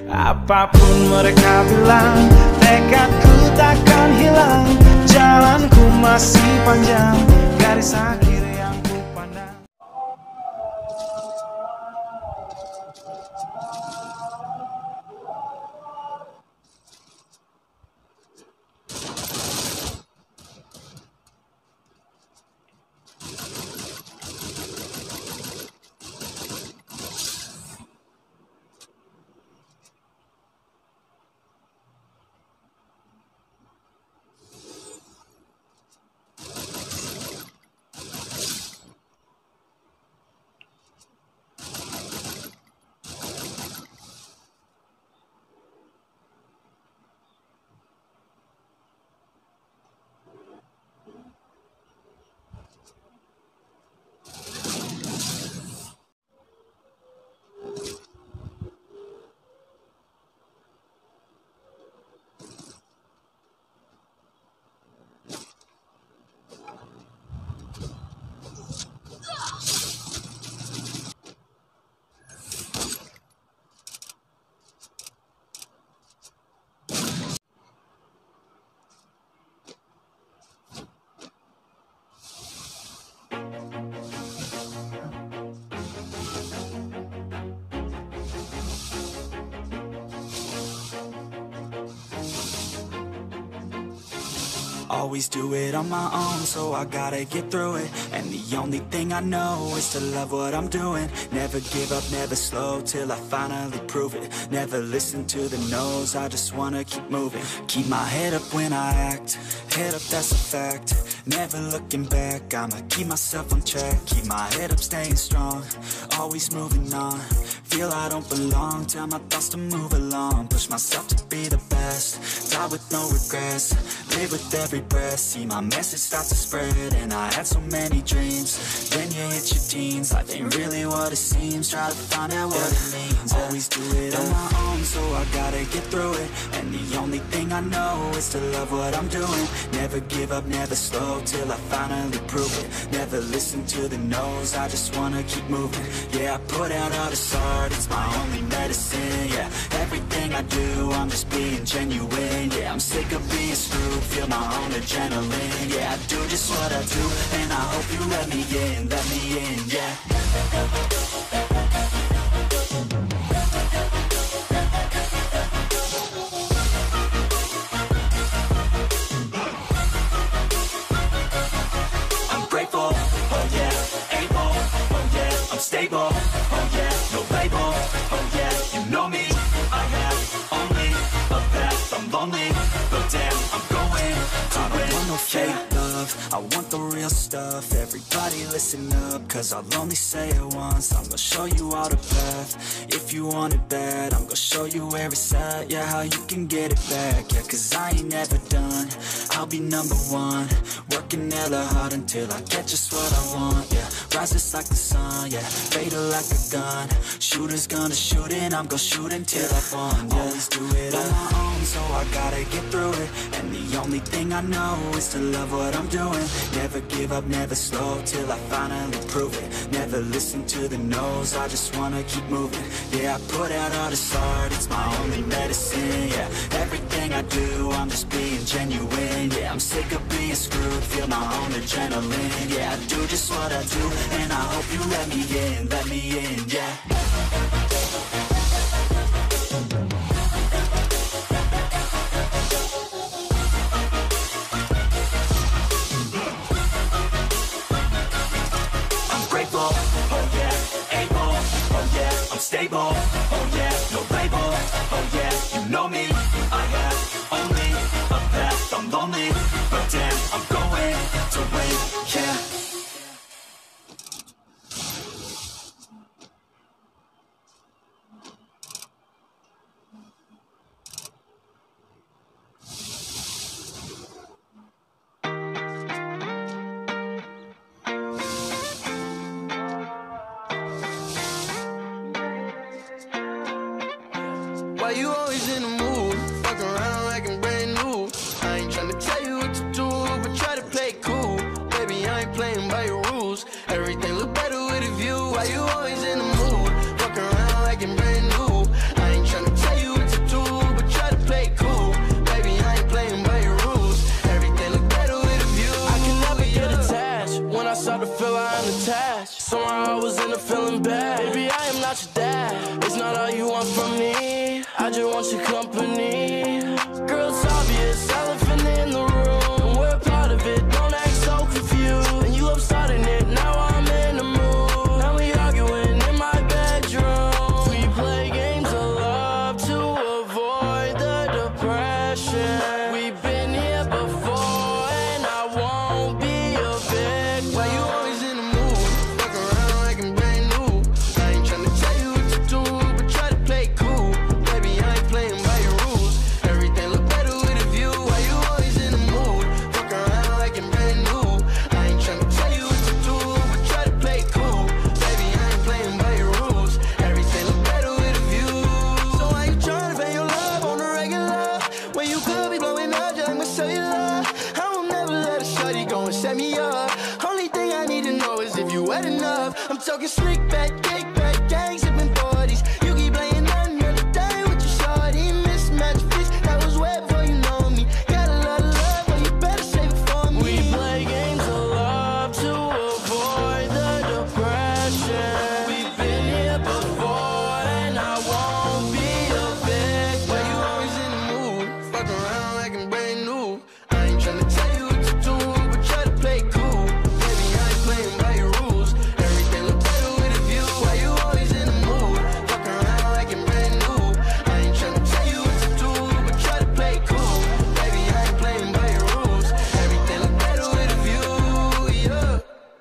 Apapun mereka bilang, tekadku takkan hilang. Jalanku masih panjang, garis akhir yang ku pandang. Always do it on my own, so I gotta get through it. And the only thing I know is to love what I'm doing. Never give up, never slow, till I finally prove it. Never listen to the no's, I just wanna keep moving. Keep my head up when I act, head up, that's a fact. Never looking back, I'ma keep myself on track. Keep my head up, staying strong, always moving on. Feel I don't belong, tell my thoughts to move along. Push myself to be the best, die with no regrets. Live with every breath, see my message start to spread. And I had so many dreams, then you hit your teens. Life ain't really what it seems, try to find out what it means. Always do it on my own, so I gotta get through it. And the only thing I know is to love what I'm doing. Never give up, never slow, till I finally prove it. Never listen to the no's, I just wanna keep moving. Yeah, I put out all this art, it's my only medicine. Yeah, everything I do, I'm just being genuine. Yeah, I'm sick of being screwed, feel my own adrenaline. Yeah, I do just what I do, and I hope you let me in, yeah. I'm grateful, oh yeah, able, oh yeah, I'm stable, oh yeah, no label, oh yeah, you know me, I have only a path, I'm lonely, but damn, I'm going to win. I don't want no fake love, I want the real stuff. Everybody listen up, cause I'll only say it once. I'm gonna show you all the path, if you want it bad. I'm gonna show you where it's at, yeah, how you can get it back. Yeah, cause I ain't never done, I'll be number one. Working hella hard until I get just what I want, yeah. Rises like the sun, yeah, fatal like a gun. Shooter's gonna shoot and I'm gonna shoot until I won, yeah. Always do it on my own, so I gotta get through it. And the only thing I know is to love what I'm doing. Never give up, never slow, till I finally prove it. Never listen to the no's, I just wanna keep moving. Yeah, I put out all this art, it's my only medicine. Yeah, everything I do, I'm just being genuine. Yeah, I'm sick of being screwed, feel my own adrenaline. Yeah, I do just what I do, and I hope you let me in, yeah. Stable, oh yeah, no label, oh yeah, you know me, I have only a path, I'm lonely, but damn, I'm going to win, yeah. Why you always in the mood? Fuck around like I'm brand new. I ain't tryna tell you what to do, but try to play it cool. Baby, I ain't playing by your rules. Everything look better with a view. Why you always in the mood? Fuck around like I'm brand new. I ain't tryna tell you just want your company. Girl, it's obvious, elephant in the room, and we're part of it, don't act so confused. And you love starting it, now I'm in the mood. Now we arguing in my bedroom. We play games of love to avoid the depression. We've been here before, and I won't be a victim. Why you always in the mood? Fuck around like I'm brand new. I ain't tryna tell you what to do, but try to play cool. Baby, I ain't playing by your rules. Everything look better with a view. Why you always in the mood? Fuck around like I'm brand new. I ain't tryna tell you what to do, but try to play cool. Baby, I ain't playing by your rules. Everything look better with a view. So why you tryna vent your love on the regular when you could be blowing up just like my cellular? I will never let a shawty go and set me up. Only thing I need to know is if you wet enough. I'm talking slick back, kick back, gang sipping 40s. You keep playing another day with your shawty. Mismatched fish that was wet before you know me. Got a lot of love, but you better save it for me. We play games of love to avoid the depression. We've been here before, and I won't be a victim. Why you always in the mood? Fuck around like I'm brand new. I ain't tryna tell you what to do, but try to play cool. Baby, I ain't playing by your rules. Everything look better with a view. Why you always in the mood? Fuck around like I'm brand new. I ain't tryna tell you what to do, but try to play cool. Baby, I ain't playing by your rules. Everything look better with a view, yeah.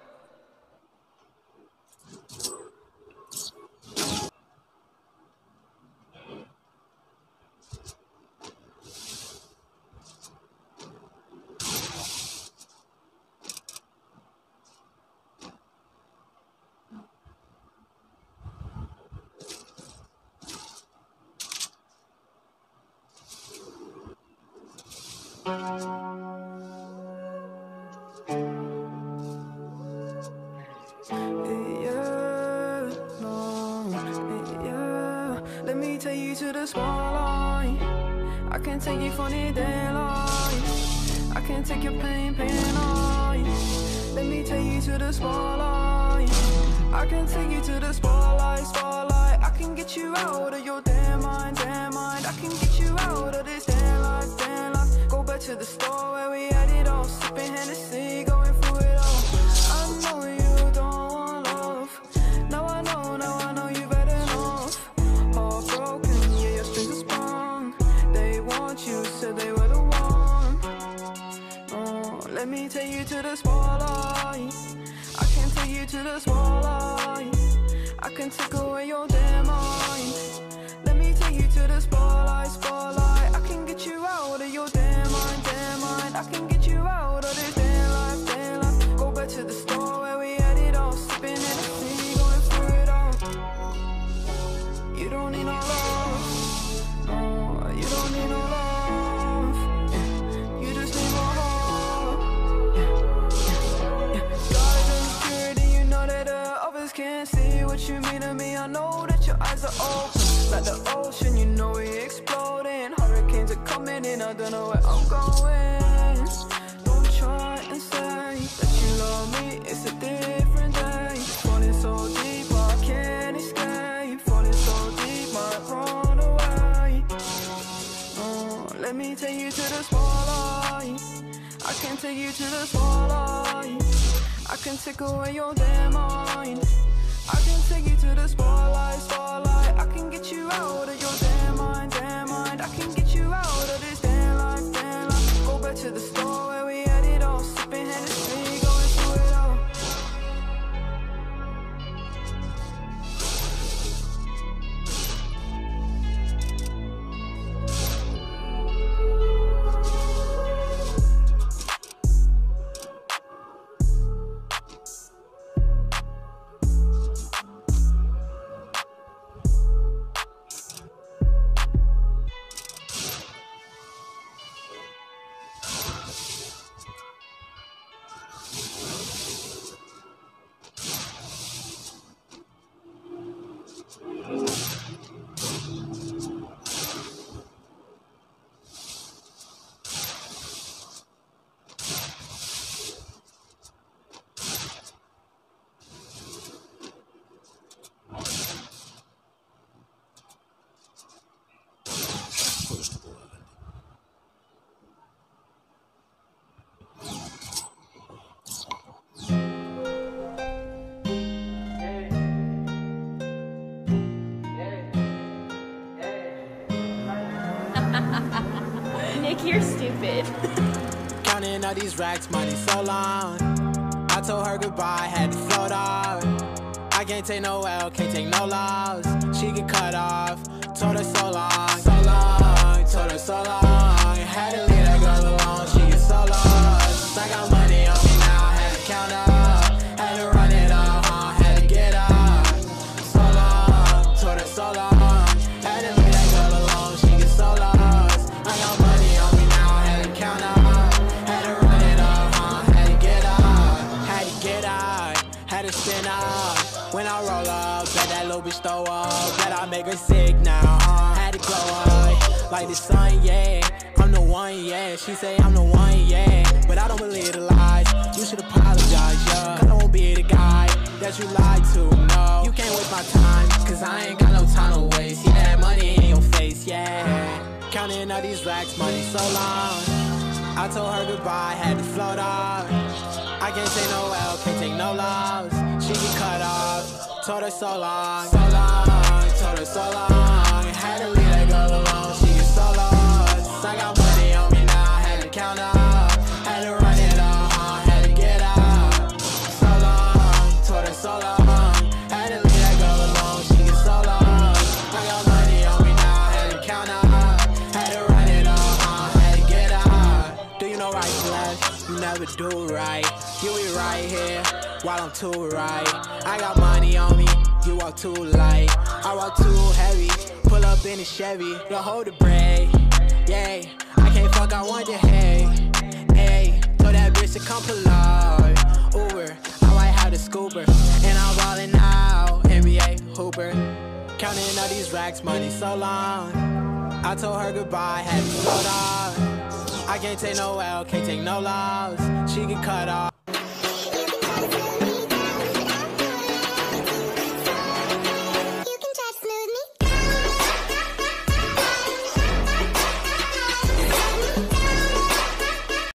Let me take you to the spotlight. I can take you from the daylight. I can take your pain away. Let me take you to the spotlight. I can take you to the spotlight. I can get you out of your damn mind. I can get you out of this damn life. Go back to the store where we had it all, sipping Hennessy, going through it all. I know you don't want love. Now I know you've had enough. Heartbroken, yeah, your strings are sprung. They want you, said they were the one. Oh, let me take you to the spotlight. I can take you to the spotlight. I can take away your damn mind. Let me take you to the spotlight. I can get you out of your damn mind. I can get you out of this damn life. Go back to the store where we had it all, sipping Hennessy, going through it all. You don't need no love. No, you don't need no love. Yeah. You just need more heart. Yeah. Guys are security, you know that others can't see what you mean to me. I know that your eyes are open like the ocean, you know we exploding. Hurricanes are coming in, I don't know where I'm going. Don't try and say that you love me, it's a different day. Falling so deep, I can't escape. Falling so deep, might run away. Oh, let me take you to the spotlight. I can take you to the spotlight. I can take away your damn mind. I can take you to the spotlight. I can get you out of your damn mind. I can get you out of this damn life. Go back to the store where we had it all, sipping Hennessy, going through it all. tworst på det. Nick, you're stupid. Counting all these racks, money so long. I told her goodbye, had to float off. I can't take no L, can't take no loss. She get cut off, told her so long, told her so long. Had to leave that girl alone, she get so lost. I got money on me now, had to count up, had to run it up, had to get up. So long, told her so long. Had to leave that girl alone, she get so lost. I got money on me now, had to count up, had to run it up, had to get up, had to get up, had to spin up. When I roll up, bet that little bitch throw up, bet I make her sick now, had to glow up, like the sun, yeah, I'm the one, yeah, she say I'm the one, yeah, but I don't believe the lies, you should apologize, yeah, cause I won't be the guy that you lied to, no, you can't waste my time, cause I ain't got no time to waste, yeah, that money in your face, yeah, counting all these racks, money so long, I told her goodbye, had to float off, I can't take no L, can't take no loss. She get cut off, told her so long, told her so long. Had to leave that girl alone, she get so lost. I got money on me now, had to count up, had to run it up, had to get up. So long, told her so long. Had to leave that girl alone, she get so lost. I got money on me now, had to count up, had to run it up, had to get up. Do you know right from left? You never do right. You be right here while I'm too right. I got money on me, you walk too light. I walk too heavy, pull up in a Chevy. Don't hold the brake, yeah. I can't fuck, I want the hay. Hey, told that bitch to come pull up. Uber, I might have the scooper. And I'm ballin' out, NBA hooper. Counting all these racks, money so long. I told her goodbye, had to float off. I can't take no L, can't take no loss. She get cut off.